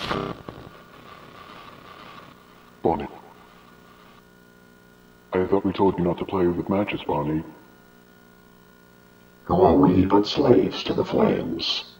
Bonnie. I thought we told you not to play with matches, Bonnie. Who are we but slaves to the flames?